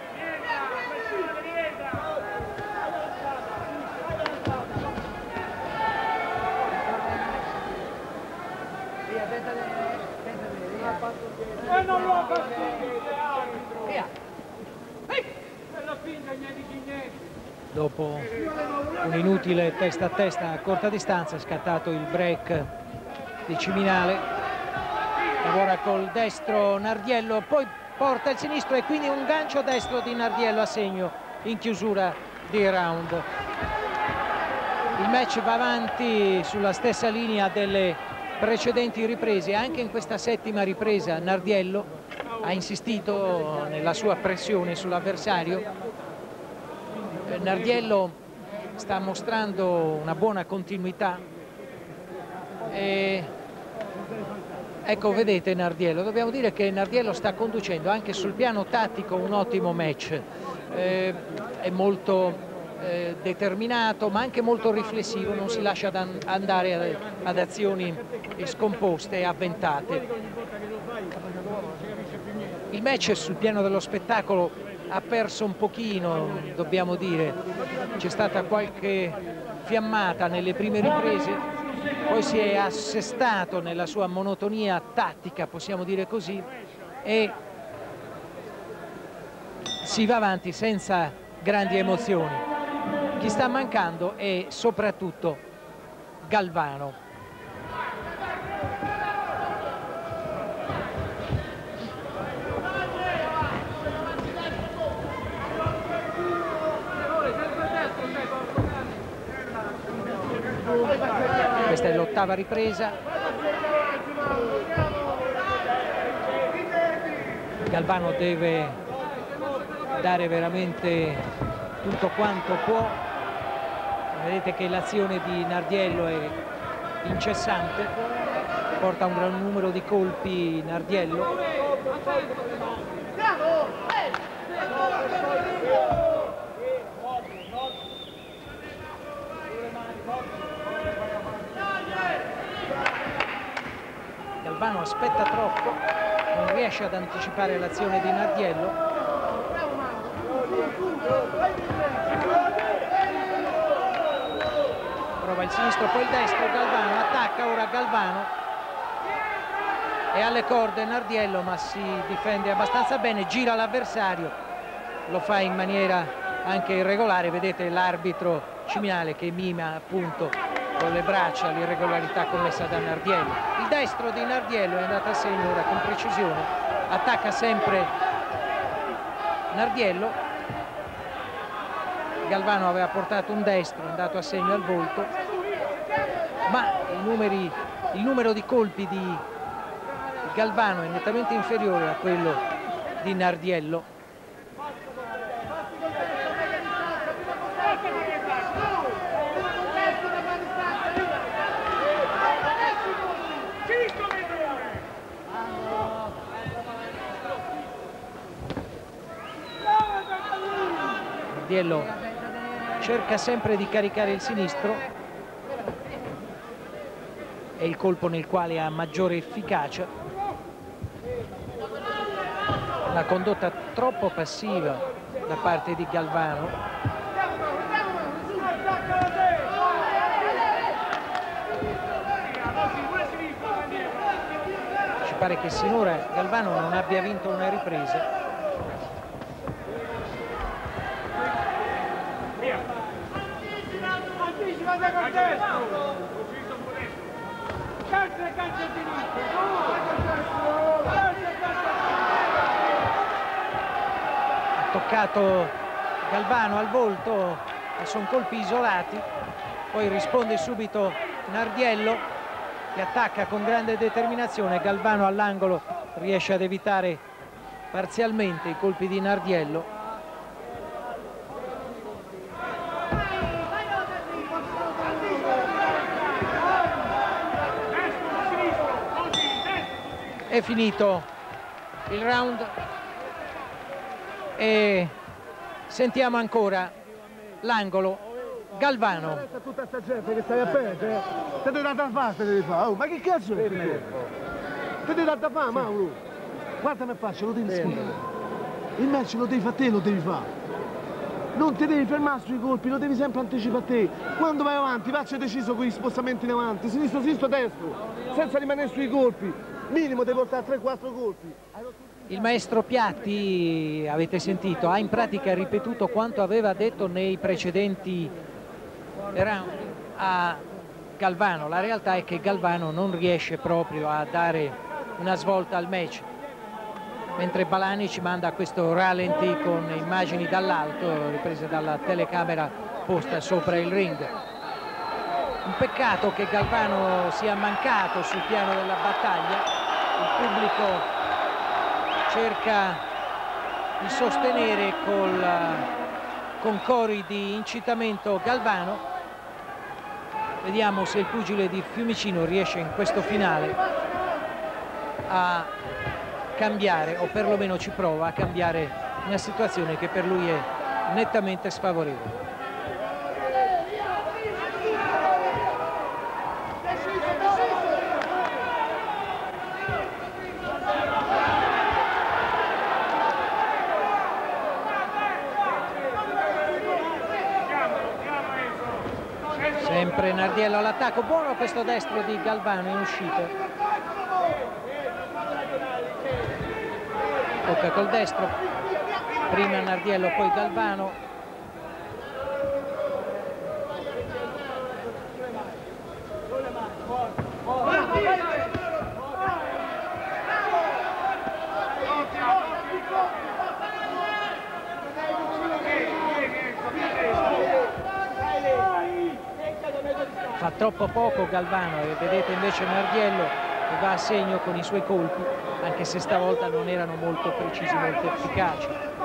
Speaker 4: E non lo ha fatto!
Speaker 1: Dopo un inutile testa a testa a corta distanza è scattato il break di Ciminale. Lavora col destro Nardiello, poi porta il sinistro e quindi un gancio destro di Nardiello a segno in chiusura di round. Il match va avanti sulla stessa linea delle precedenti riprese. Anche in questa settima ripresa Nardiello ha insistito nella sua pressione sull'avversario. Nardiello sta mostrando una buona continuità e ecco, vedete Nardiello, dobbiamo dire che Nardiello sta conducendo anche sul piano tattico un ottimo match, eh, è molto eh, determinato ma anche molto riflessivo, non si lascia andare ad, ad azioni scomposte e avventate. Il match sul piano dello spettacolo ha perso un pochino, dobbiamo dire, c'è stata qualche fiammata nelle prime riprese, poi si è assestato nella sua monotonia tattica, possiamo dire così, e si va avanti senza grandi emozioni. Chi sta mancando è soprattutto Galvano. Questa è l'ottava ripresa. Galvano deve dare veramente tutto quanto può. Vedete che l'azione di Nardiello è incessante, porta un gran numero di colpi Nardiello. Galvano aspetta troppo, non riesce ad anticipare l'azione di Nardiello. Prova il sinistro, poi il destro, Galvano attacca ora Galvano. È alle corde Nardiello ma si difende abbastanza bene, gira l'avversario, lo fa in maniera anche irregolare. Vedete l'arbitro Ciminale che mima appunto con le braccia l'irregolarità commessa da Nardiello. Il destro di Nardiello è andato a segno ora con precisione, attacca sempre Nardiello. Galvano aveva portato un destro, è andato a segno al volto, ma i numeri, il numero di colpi di Galvano è nettamente inferiore a quello di Nardiello. Nardiello cerca sempre di caricare il sinistro, è il colpo nel quale ha maggiore efficacia. Una condotta troppo passiva da parte di Galvano. Ci pare che sinora Galvano non abbia vinto una ripresa. Ha toccato Galvano al volto, sono colpi isolati, poi risponde subito Nardiello che attacca con grande determinazione. Galvano all'angolo riesce ad evitare parzialmente i colpi di Nardiello. È finito il round e sentiamo ancora l'angolo. Galvano.
Speaker 5: Tutta sta gente che stai a perdere, eh? Te devi dare da fare, te devi fare. Oh, ma che cazzo è? Te devi dare da fare, Mauro. Guarda me faccio, lo devi scrivere. Il match lo devi fare te, lo devi fare. Non ti devi fermare sui colpi, lo devi sempre anticipare a te. Quando vai avanti, faccia deciso con gli spostamenti in avanti, sinistro, sinistro, destro, senza rimanere sui colpi. Minimo devi portare tre quattro colpi.
Speaker 1: Il maestro Piatti, avete sentito, ha in pratica ripetuto quanto aveva detto nei precedenti round a Galvano. La realtà è che Galvano non riesce proprio a dare una svolta al match, mentre Balani ci manda questo rallenti con immagini dall'alto riprese dalla telecamera posta sopra il ring. Un peccato che Galvano sia mancato sul piano della battaglia. Il pubblico cerca di sostenere col, con cori di incitamento Galvano. Vediamo se il pugile di Fiumicino riesce in questo finale a cambiare, o perlomeno ci prova a cambiare una situazione che per lui è nettamente sfavorevole. Sempre Nardiello all'attacco, buono questo destro di Galvano in uscita. Tocca col destro, prima Nardiello poi Galvano. Fa troppo poco Galvano e vedete invece Nardiello che va a segno con i suoi colpi, anche se stavolta non erano molto precisi, molto efficaci.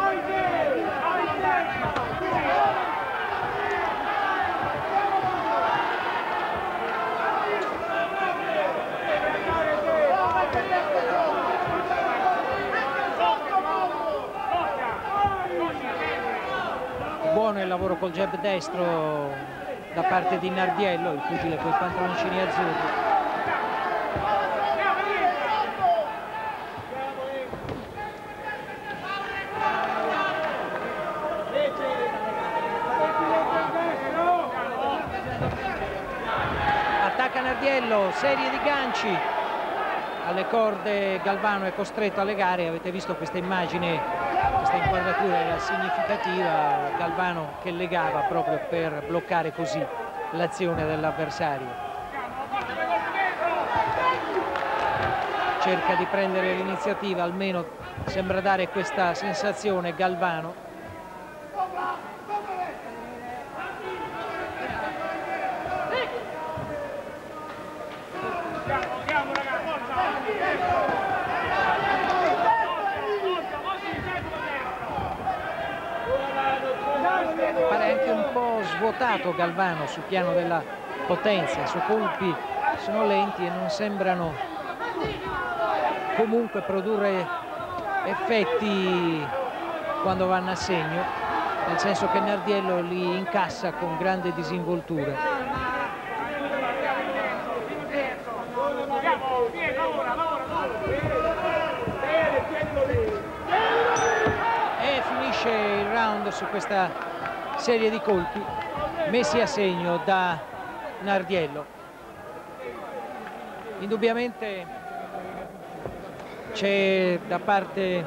Speaker 1: Buono il lavoro col jab destro da parte di Nardiello, il pugile con i pantaloncini azzurri. Attacca Nardiello, serie di ganci alle corde. Galvano è costretto a legare. Avete visto questa immagine? Questa inquadratura era significativa. Galvano che legava proprio per bloccare così l'azione dell'avversario. Cerca di prendere l'iniziativa, almeno sembra dare questa sensazione Galvano. Pare anche un po' svuotato Galvano sul piano della potenza, i suoi colpi sono lenti e non sembrano comunque produrre effetti quando vanno a segno, nel senso che Nardiello li incassa con grande disinvoltura. E finisce il round su questa serie di colpi messi a segno da Nardiello. Indubbiamente c'è da parte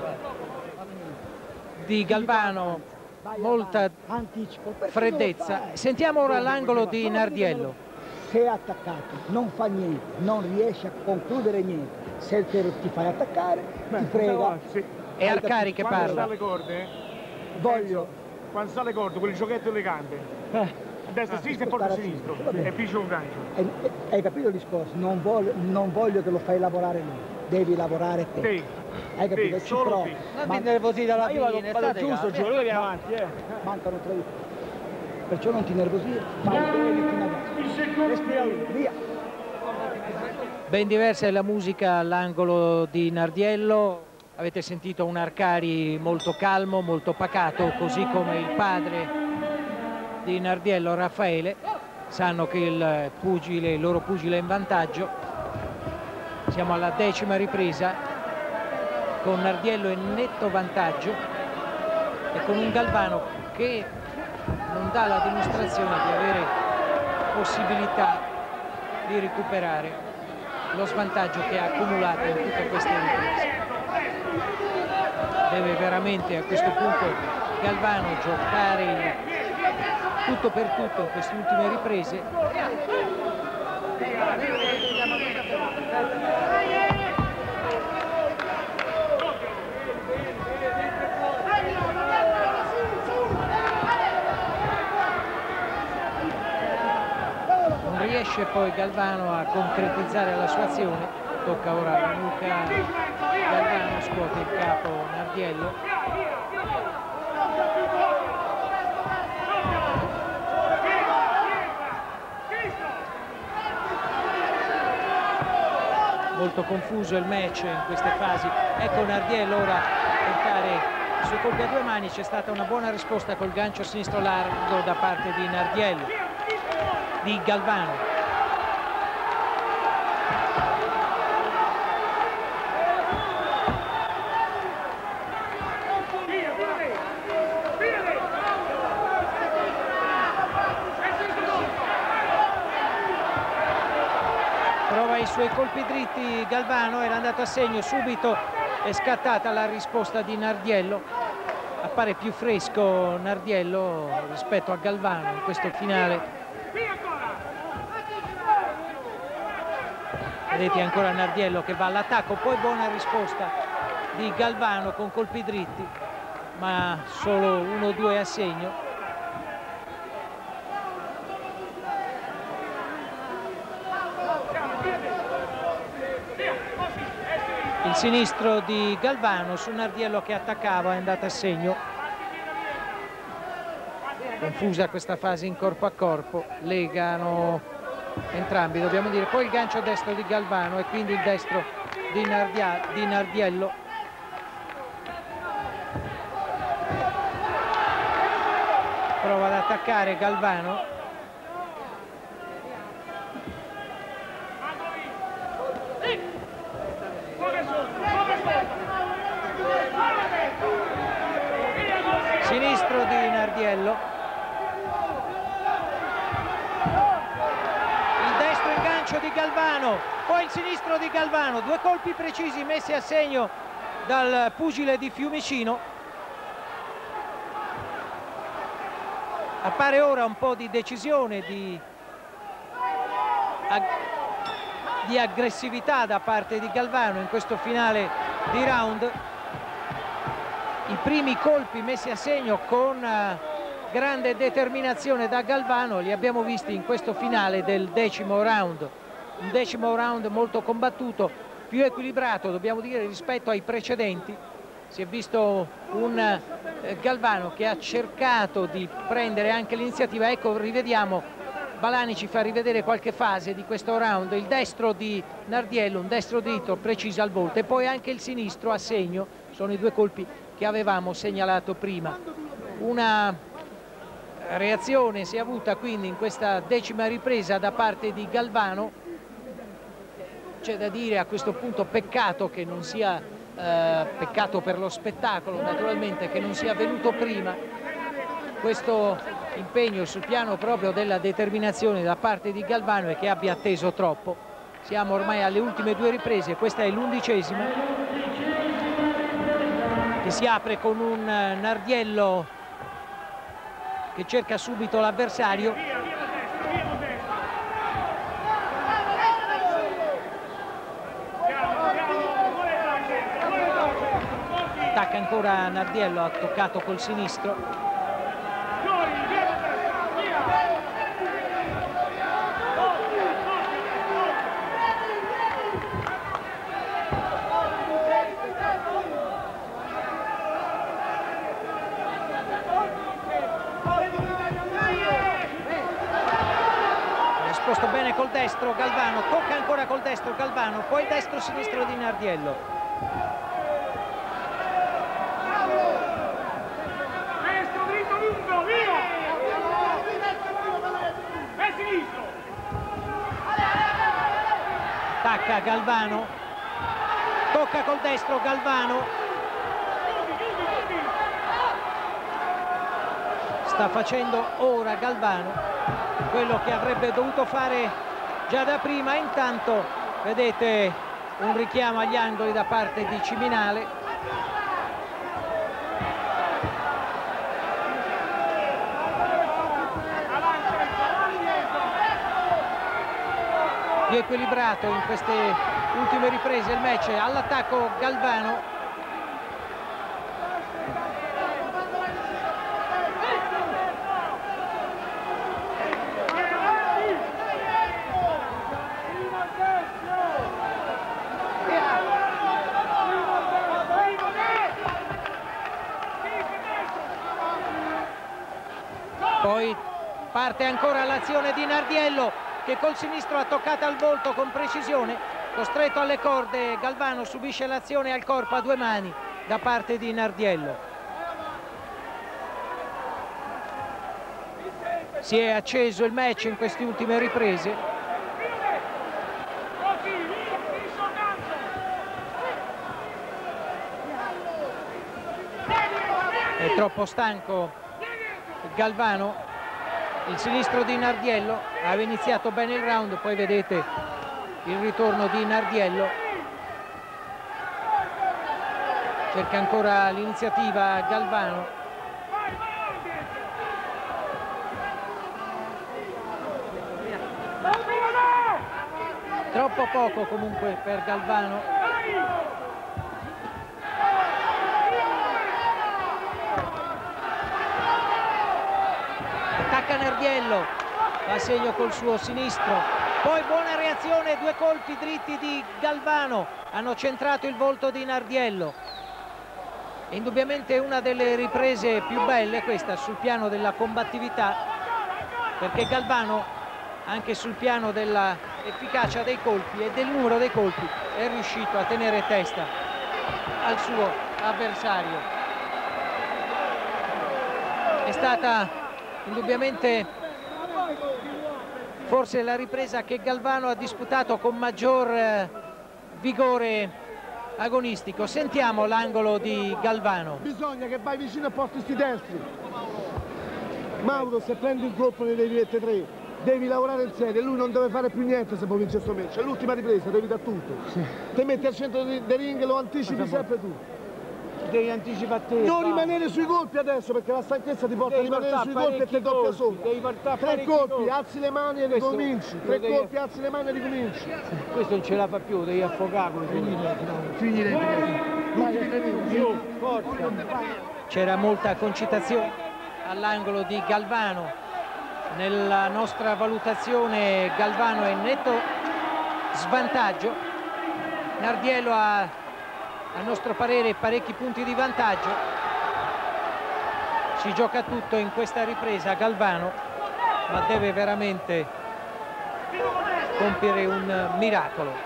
Speaker 1: di Galvano molta freddezza. Sentiamo ora l'angolo di Nardiello.
Speaker 6: Se è attaccato non fa niente, non riesce a concludere niente. Se ti fai attaccare, ti prega.
Speaker 1: È Arcari che parla.
Speaker 6: Voglio
Speaker 4: quando sta le corde, quel giochetto elegante.
Speaker 6: Eh,
Speaker 4: A destra e a sinistra e poi a sinistro. E piscio un gancio.
Speaker 6: hai, hai capito il discorso? Non voglio, non voglio che lo fai lavorare lui, devi lavorare te.
Speaker 4: Te.
Speaker 6: Hai capito?
Speaker 4: Te,
Speaker 6: Ci
Speaker 4: solo
Speaker 6: provo.
Speaker 4: te.
Speaker 7: Non
Speaker 6: Ma-
Speaker 7: ti nervosire dalla
Speaker 6: ma io vado,
Speaker 7: fine,
Speaker 6: vado
Speaker 7: state
Speaker 6: giusto,
Speaker 7: calmi.
Speaker 6: giuro, vieni avanti, eh. Mancano tre ore. Perciò non ti nervosire, fai bene fino a adesso. Respira lui, via.
Speaker 1: Ben diversa è la musica all'angolo di Nardiello. Avete sentito un Arcari molto calmo, molto pacato, così come il padre di Nardiello, Raffaele. Sanno che il pugile, il loro pugile è in vantaggio. Siamo alla decima ripresa con Nardiello in netto vantaggio e con un Galvano che non dà la dimostrazione di avere possibilità di recuperare lo svantaggio che ha accumulato in tutte queste riprese. Deve veramente a questo punto Galvano giocare il tutto per tutto in queste ultime riprese. Non riesce poi Galvano a concretizzare la sua azione. Tocca ora a Luca Galvano, scuote il capo Nardiello. Molto confuso il match in queste fasi. Ecco Nardiello ora portare i suoi colpi a due mani. C'è stata una buona risposta col gancio sinistro largo da parte di Nardiello, di Galvano. Prova i suoi colpi dritti Galvano, era andato a segno, subito è scattata la risposta di Nardiello. Appare più fresco Nardiello rispetto a Galvano in questo finale. Vedete ancora Nardiello che va all'attacco, poi buona risposta di Galvano con colpi dritti, ma solo uno o due a segno. Il sinistro di Galvano su Nardiello che attaccava, è andato a segno. Confusa questa fase in corpo a corpo, legano entrambi, dobbiamo dire. Poi il gancio destro di Galvano e quindi il destro di, Nardia, di Nardiello. Prova ad attaccare Galvano. Sinistro di Nardiello. Il destro, il gancio di Galvano, poi il sinistro di Galvano, due colpi precisi messi a segno dal pugile di Fiumicino. Appare ora un po' di decisione, di, ag di aggressività da parte di Galvano in questo finale di round. I primi colpi messi a segno con uh, grande determinazione da Galvano li abbiamo visti in questo finale del decimo round. Un decimo round molto combattuto, più equilibrato dobbiamo dire rispetto ai precedenti. Si è visto un eh, Galvano che ha cercato di prendere anche l'iniziativa. Ecco, rivediamo, Balani ci fa rivedere qualche fase di questo round. Il destro di Nardiello, un destro dritto preciso al volto, e poi anche il sinistro a segno. Sono i due colpi che avevamo segnalato prima. Una reazione si è avuta quindi in questa decima ripresa da parte di Galvano. C'è da dire a questo punto peccato che non sia eh, peccato per lo spettacolo, naturalmente, che non sia venuto prima questo impegno sul piano proprio della determinazione da parte di Galvano e che abbia atteso troppo. Siamo ormai alle ultime due riprese, questa è l'undicesima, che si apre con un Nardiello che cerca subito l'avversario. Attacca ancora Nardiello, ha toccato col sinistro. nascosto bene col destro Galvano, tocca ancora col destro Galvano, poi il destro-sinistro di Nardiello.
Speaker 4: Destro, dritto, lungo, via! E sinistro!
Speaker 1: Attacca Galvano, tocca col destro Galvano. Sta facendo ora Galvano quello che avrebbe dovuto fare già da prima. Intanto vedete un richiamo agli angoli da parte di Ciminale. Più equilibrato in queste ultime riprese il match. All'attacco Galvano. Poi parte ancora l'azione di Nardiello, che col sinistro ha toccato al volto con precisione, costretto alle corde. Galvano subisce l'azione al corpo a due mani da parte di Nardiello. Si è acceso il match in queste ultime riprese. È troppo stanco Galvano. Il sinistro di Nardiello aveva iniziato bene il round, poi vedete il ritorno di Nardiello, cerca ancora l'iniziativa Galvano. Troppo poco comunque per Galvano. Attacca Nardiello, fa segno col suo sinistro, poi buona reazione, due colpi dritti di Galvano hanno centrato il volto di Nardiello. Indubbiamente una delle riprese più belle questa sul piano della combattività, perché Galvano anche sul piano dell'efficacia dei colpi e del numero dei colpi è riuscito a tenere testa al suo avversario. È stata indubbiamente forse la ripresa che Galvano ha disputato con maggior eh, vigore agonistico. Sentiamo l'angolo di Galvano.
Speaker 5: Bisogna che vai vicino a porti sti destri. Mauro, se prendi il colpo ne devi mettere tre, devi lavorare in serie, lui non deve fare più niente se può vincere questo match. È l'ultima ripresa, devi dare tutto. Sì. Te metti al centro del ring e lo anticipi sempre tu.
Speaker 6: Devi anticipare te.
Speaker 5: Non rimanere sui colpi adesso, perché la stanchezza ti porta a rimanere sui colpi e ti doppia sopra. Tre colpi, alzi le mani e ricominci. Tre devi... colpi, alzi le mani e ricominci.
Speaker 6: Questo non ce la fa più, devi affogare. Finire.
Speaker 1: C'era molta concitazione all'angolo di Galvano. Nella nostra valutazione Galvano è in netto svantaggio. Nardiello ha, a nostro parere, parecchi punti di vantaggio. Si gioca tutto in questa ripresa Galvano, ma deve veramente compiere un miracolo.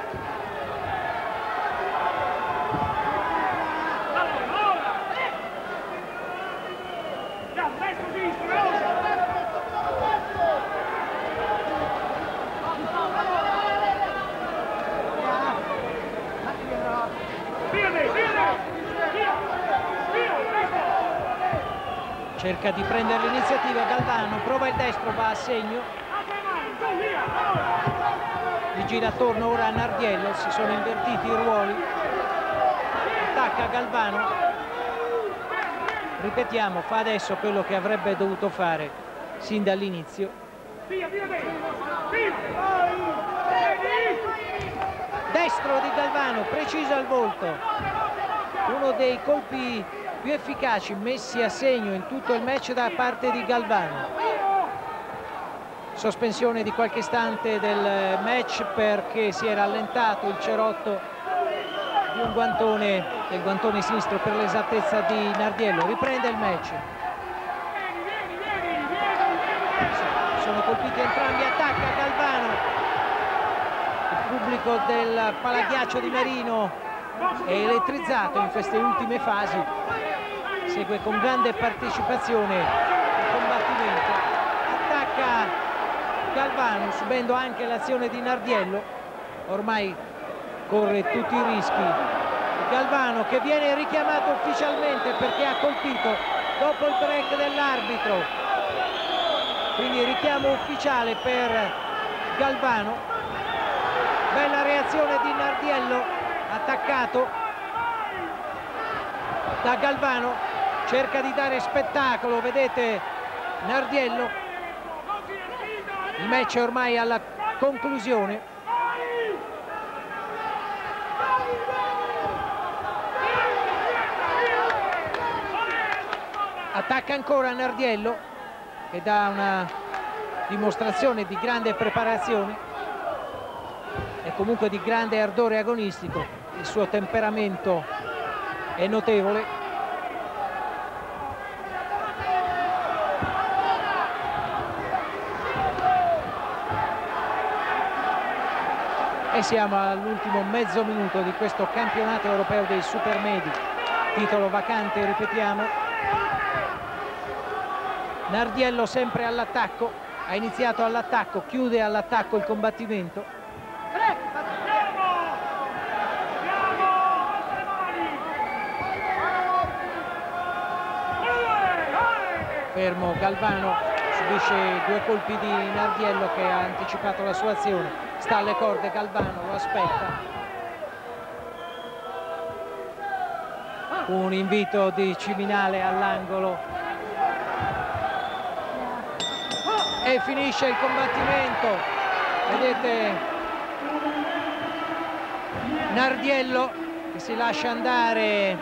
Speaker 1: Cerca di prendere l'iniziativa Galvano, prova il destro, va a segno. Gli gira attorno ora a Nardiello, si sono invertiti i ruoli. Attacca Galvano. Ripetiamo, fa adesso quello che avrebbe dovuto fare sin dall'inizio. Destro di Galvano, preciso al volto. Uno dei colpi più efficaci messi a segno in tutto il match da parte di Galvano. Sospensione di qualche istante del match perché si era allentato il cerotto di un guantone, del guantone sinistro per l'esattezza di Nardiello. Riprende il match. sono colpiti entrambi, attacca Galvano. Il pubblico del Palaghiaccio di Marino è elettrizzato in queste ultime fasi, segue con grande partecipazione il combattimento. Attacca Galvano subendo anche l'azione di Nardiello, ormai corre tutti i rischi. Galvano che viene richiamato ufficialmente perché ha colpito dopo il break dell'arbitro, quindi richiamo ufficiale per Galvano. Bella reazione di Nardiello, attaccato da Galvano, cerca di dare spettacolo, vedete Nardiello. Il match è ormai alla conclusione. Attacca ancora Nardiello che dà una dimostrazione di grande preparazione e comunque di grande ardore agonistico. Il suo temperamento è notevole. E siamo all'ultimo mezzo minuto di questo campionato europeo dei supermedi, titolo vacante, ripetiamo. Nardiello sempre all'attacco, ha iniziato all'attacco, chiude all'attacco il combattimento. Fermo Galvano, subisce due colpi di Nardiello che ha anticipato la sua azione, sta alle corde Galvano, lo aspetta. Un invito di Ciminale all'angolo. E finisce il combattimento, vedete Nardiello che si lascia andare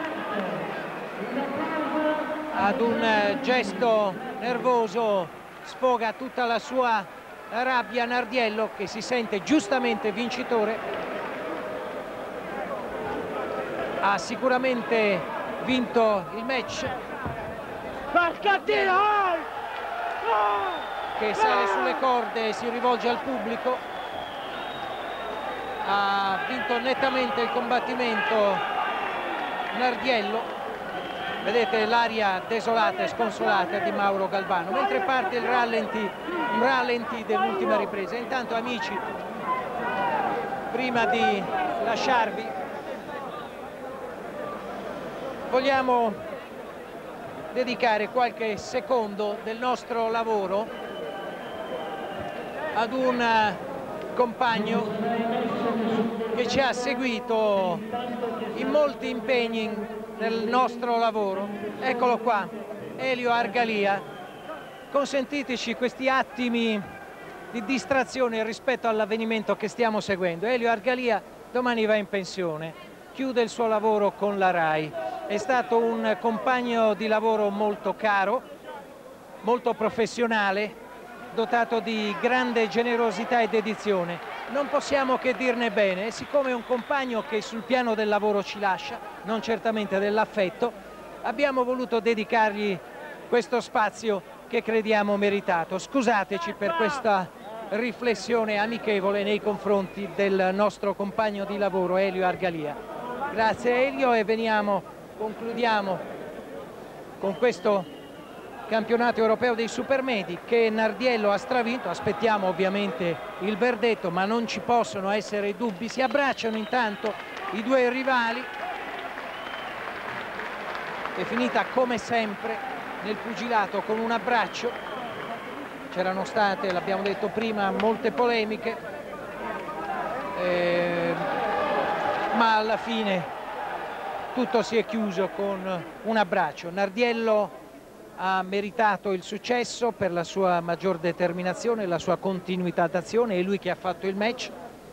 Speaker 1: ad un gesto nervoso, sfoga tutta la sua rabbia. Nardiello che si sente giustamente vincitore, ha sicuramente vinto il match, che sale sulle corde e si rivolge al pubblico. Ha vinto nettamente il combattimento Nardiello, vedete l'aria desolata e sconsolata di Mauro Galvano, mentre parte il rallenti, il rallenti dell'ultima ripresa. Intanto amici, prima di lasciarvi vogliamo dedicare qualche secondo del nostro lavoro ad un compagno che ci ha seguito in molti impegni nel nostro lavoro. Eccolo qua, Elio Argalia. Consentiteci questi attimi di distrazione rispetto all'avvenimento che stiamo seguendo. Elio Argalia domani va in pensione, chiude il suo lavoro con la RAI. È stato un compagno di lavoro molto caro, molto professionale, dotato di grande generosità e dedizione. Non possiamo che dirne bene, e siccome è un compagno che sul piano del lavoro ci lascia, non certamente dell'affetto, abbiamo voluto dedicargli questo spazio che crediamo meritato. Scusateci per questa riflessione amichevole nei confronti del nostro compagno di lavoro Elio Argalia. Grazie Elio, e veniamo, concludiamo con questo campionato europeo dei supermedi che Nardiello ha stravinto. Aspettiamo ovviamente il verdetto, ma non ci possono essere dubbi. Si abbracciano intanto i due rivali. È finita come sempre nel pugilato con un abbraccio. C'erano state, l'abbiamo detto prima, molte polemiche, eh, ma alla fine tutto si è chiuso con un abbraccio. Nardiello ha meritato il successo per la sua maggior determinazione, la sua continuità d'azione. È lui che ha fatto il match,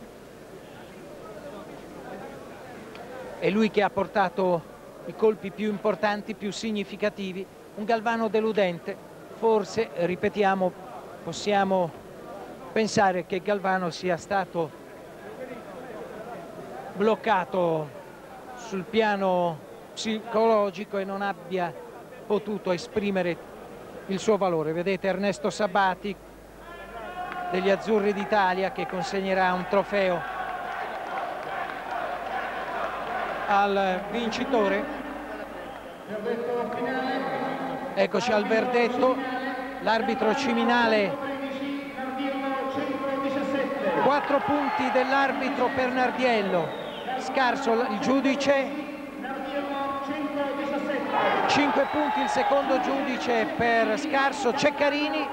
Speaker 1: è lui che ha portato i colpi più importanti, più significativi. Un Galvano deludente, forse, ripetiamo, possiamo pensare che Galvano sia stato bloccato sul piano psicologico e non abbia potuto esprimere il suo valore. Vedete Ernesto Sabati degli Azzurri d'Italia, che consegnerà un trofeo al vincitore. Eccoci al verdetto, l'arbitro Ciminale, quattro punti dell'arbitro per Nardiello, scarso il giudice, cinque punti il secondo giudice per Scarso, Ceccarini,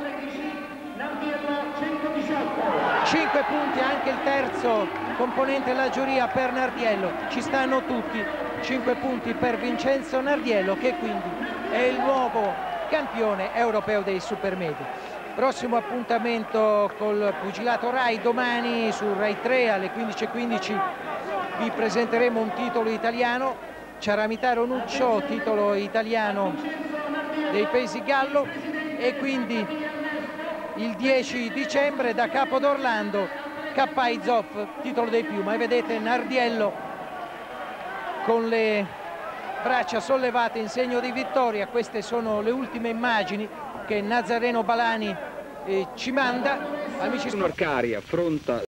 Speaker 1: cinque punti anche il terzo componente della giuria per Nardiello. Ci stanno tutti, cinque punti per Vincenzo Nardiello, che quindi è il nuovo campione europeo dei supermedi. Prossimo appuntamento col pugilato Rai, domani su Rai tre alle quindici e quindici vi presenteremo un titolo italiano, Ciaramitaro Nuccio, titolo italiano dei pesi gallo, e quindi il dieci dicembre da Capo d'Orlando K I Zoff, titolo dei piuma. E vedete Nardiello con le braccia sollevate in segno di vittoria. Queste sono le ultime immagini che Nazareno Balani eh, ci manda. Amici,
Speaker 7: Arcari affronta